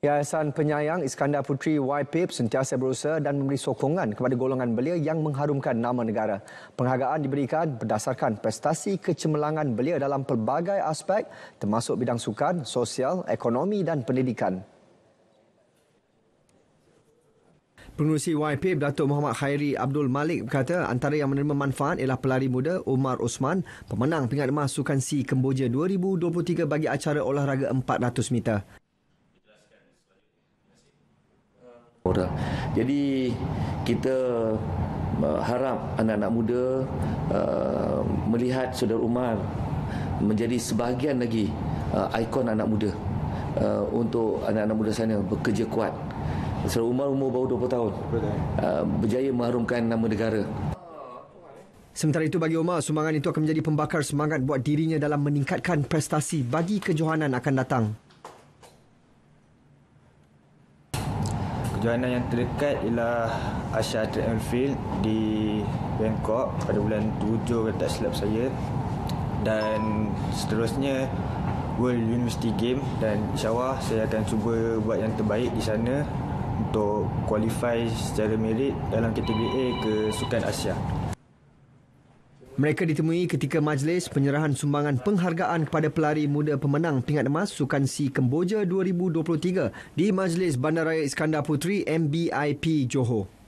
Yayasan Penyayang Iskandar Puteri YPIP sentiasa berusaha dan memberi sokongan kepada golongan belia yang mengharumkan nama negara. Penghargaan diberikan berdasarkan prestasi kecemerlangan belia dalam pelbagai aspek termasuk bidang sukan, sosial, ekonomi dan pendidikan. Pengerusi YPIP Datuk Muhammad Khairi Abdul Malik berkata antara yang menerima manfaat ialah pelari muda Omar Osman, pemenang pingat emas Sukan C Kemboja 2023 bagi acara olahraga 400 meter. Jadi kita harap anak-anak muda melihat saudara Umar menjadi sebahagian lagi ikon anak muda untuk anak-anak muda sana bekerja kuat. Saudara Umar umur baru 20 tahun, berjaya mengharumkan nama negara. Sementara itu bagi Omar, sumbangan itu akan menjadi pembakar semangat buat dirinya dalam meningkatkan prestasi bagi kejohanan akan datang. Kejohanan yang terdekat ialah Asia Track and Field di Bangkok pada bulan 7 kalau tak silap saya, dan seterusnya World University Game, dan insyaAllah saya akan cuba buat yang terbaik di sana untuk qualify secara merit dalam kategori A ke Sukan Asia. Mereka ditemui ketika majlis penyerahan sumbangan penghargaan kepada pelari muda pemenang pingat emas Sukan C Kemboja 2023 di Majlis Bandaraya Iskandar Puteri MBIP Johor.